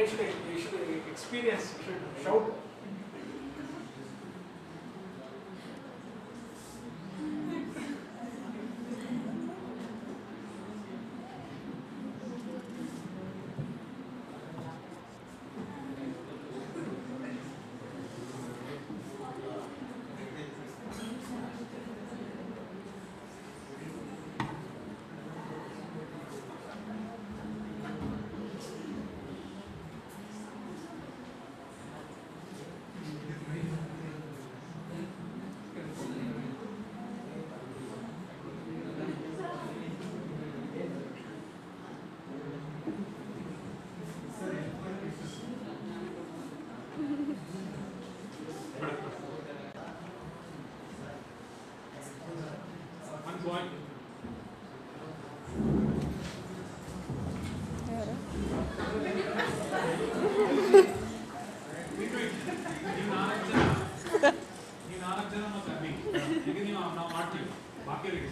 you should experience, you should shout. One point. ನೀವು 4 ಜನ ಮತ್ತೆ ಅಭಿ ಈಗ ನೀವು ನಾವು ಮಾಡ್ತೀವಿ ಬಾಕಿಯವರಿಗೆ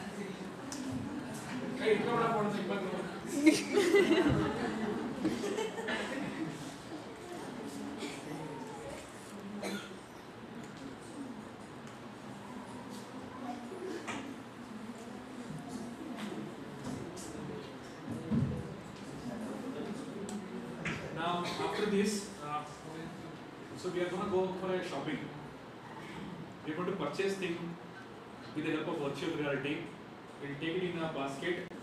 ಕೈ ಇಟ್ಕೊಂಡ ಮಾಡೋದು ಇಬ್ಬರು Now after this, so we are going to go for a shopping. We are going to purchase things with the help of virtual reality. We'll take it in a basket.